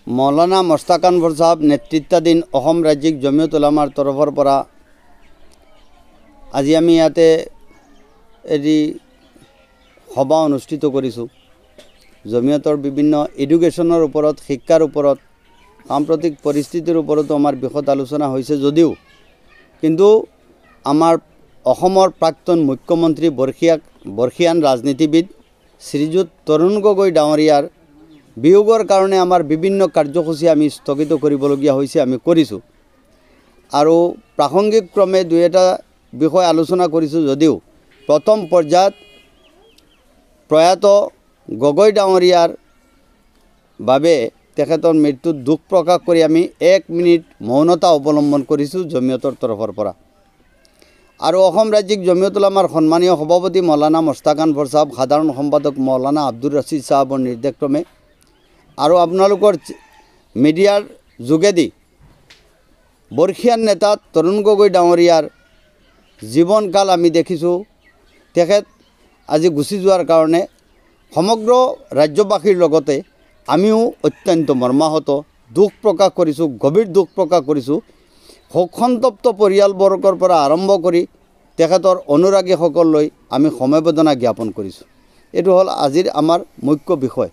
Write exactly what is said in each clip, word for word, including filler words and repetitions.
মৌলানা মস্তাক আনৱাৰ সাহেব নেতৃত্বাধীন অসম ৰাজ্যিক জমিয়ত উলামাৰ তৰফৰ পৰা আজি আমি ইয়াতে এটি সভা অনুষ্ঠিত কৰিছোঁ। জমিয়তৰ বিভিন্ন এডুকেশ্যনৰ ওপৰত, শিক্ষাৰ ওপৰত, সাম্প্ৰতিক পৰিস্থিতিৰ ওপৰতো আমাৰ বিশদ আলোচনা হৈছে যদিও কিন্তু আমাৰ অসমৰ প্ৰাক্তন মুখ্যমন্ত্ৰী বৰ্ষীয়া বৰ্ষীয়ান ৰাজনীতিবিদ শ্ৰীযুত তৰুণ গগৈ ডাঙৰীয়াৰ বিয়োগৰ কাৰণে আমাৰ বিভিন্ন কাৰ্যসূচী আমি স্থগিত কৰিবলগীয়া হৈছে, আমি কৰিছোঁ। আৰু প্ৰাসংগিক ক্ৰমে দুই এটা বিষয় আলোচনা কৰিছোঁ যদিও প্ৰথম পৰ্যায়ত প্ৰয়াত গগৈ ডাঙৰীয়াৰ বাবে তেখেতৰ মৃত্যুত দুখ প্ৰকাশ কৰি আমি এক মিনিট মৌনতা অৱলম্বন কৰিছোঁ জমিয়তৰ তৰফৰ পৰা। আৰু অসম ৰাজ্যিক জমিয়ত উলামাৰ সন্মানীয় সভাপতি মৌলানা মস্তাক আনৱাৰ সাহেব, সাধাৰণ সম্পাদক মৌলানা আব্দুৰ ৰছিদ সাহেবৰ নিৰ্দেশক্ৰমে আৰু আপোনালোকৰ মিডিয়াৰ যোগেদি বৰ্ষীয়ান নেতা তৰুণ গগৈ ডাঙৰীয়াৰ জীৱনকাল আমি দেখিছোঁ। তেখেত আজি গুচি যোৱাৰ কাৰণে সমগ্ৰ ৰাজ্যবাসীৰ লগতে আমিও অত্যন্ত মৰ্মাহত, দুখ প্ৰকাশ কৰিছোঁ, গভীৰ দুখ প্ৰকাশ কৰিছোঁ। শোকসন্তপ্ত পৰিয়ালবৰ্গৰ পৰা আৰম্ভ কৰি তেখেতৰ অনুৰাগীসকললৈ আমি সমবেদনা জ্ঞাপন কৰিছোঁ। এইটো হ'ল আজিৰ আমাৰ মুখ্য বিষয়।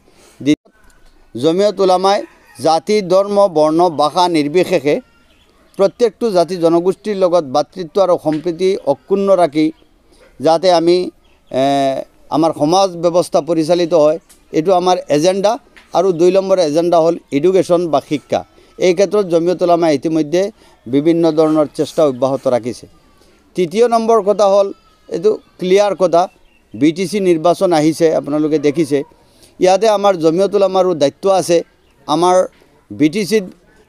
জমিয়ত উলামাই জাতি, ধৰ্ম, বৰ্ণ, ভাষা নিৰ্বিশেষে প্ৰত্যেকটো জাতি জনগোষ্ঠীৰ লগত ভাতৃত্ব আৰু সম্প্ৰীতি অক্ষুণ্ণ ৰাখি যাতে আমি আমাৰ সমাজ ব্যৱস্থা পৰিচালিত হয়, এইটো আমাৰ এজেণ্ডা। আৰু দুই নম্বৰ এজেণ্ডা হ'ল এডুকেশ্যন বা শিক্ষা। এই ক্ষেত্ৰত জমিয়ত উলামাই ইতিমধ্যে বিভিন্ন ধৰণৰ চেষ্টা অব্যাহত ৰাখিছে। তৃতীয় নম্বৰ কথা হ'ল এইটো ক্লিয়াৰ কথা, বি টি চি নিৰ্বাচন আহিছে, আপোনালোকে দেখিছে। ইয়াতে আমাৰ জমিয়ত উলামাৰো দায়িত্ব আছে। আমাৰ বি টি চিত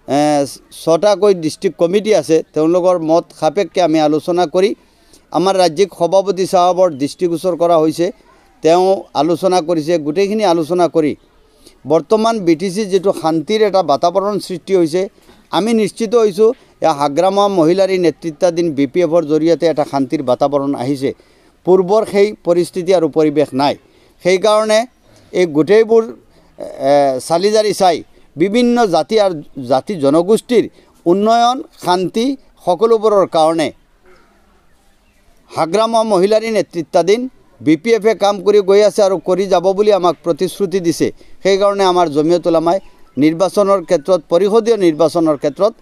ছটাকৈ ডিষ্ট্ৰিক্ট কমিটি আছে, তেওঁলোকৰ মত সাপেক্ষে আমি আলোচনা কৰি আমাৰ ৰাজ্যিক সভাপতি চাহাবৰ দৃষ্টিগোচৰ কৰা হৈছে। তেওঁ আলোচনা কৰিছে, গোটেইখিনি আলোচনা কৰি বৰ্তমান বি টি চিত যিটো শান্তিৰ এটা বাতাবৰণ সৃষ্টি হৈছে, আমি নিশ্চিত হৈছোঁ এয়া হাগ্ৰামা মহিলাৰী নেতৃত্বাধীন বি পি এফৰ জৰিয়তে এটা শান্তিৰ বাতাবৰণ আহিছে। পূৰ্বৰ সেই পৰিস্থিতি আৰু পৰিৱেশ নাই। সেইকাৰণে এই গোটেইবোৰ চালি জাৰি চাই বিভিন্ন জাতি আৰু জাতি জনগোষ্ঠীৰ উন্নয়ন, শান্তি সকলোবোৰৰ কাৰণে হাগ্ৰামা মহিলাৰী নেতৃত্বাধীন বি পি এফে কাম কৰি গৈ আছে আৰু কৰি যাব বুলি আমাক প্ৰতিশ্ৰুতি দিছে। সেইকাৰণে আমাৰ জমিয়ত উলামাই নিৰ্বাচনৰ ক্ষেত্ৰত, পৰিষদীয় নিৰ্বাচনৰ ক্ষেত্ৰত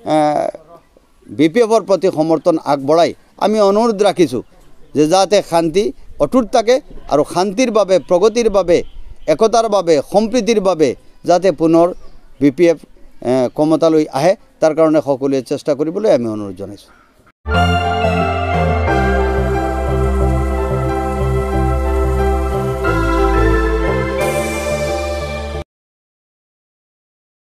বি পি এফৰ প্ৰতি সমৰ্থন আগবঢ়াই আমি অনুৰোধ ৰাখিছোঁ যে যাতে শান্তি অটুট থাকে আৰু শান্তিৰ বাবে, প্ৰগতিৰ বাবে, একতাৰ বাবে, সম্প্ৰীতিৰ বাবে যাতে পুনৰ বি পি এফ ক্ষমতালৈ আহে, তাৰ কাৰণে সকলোৱে চেষ্টা কৰিবলৈ আমি অনুৰোধ জনাইছোঁ।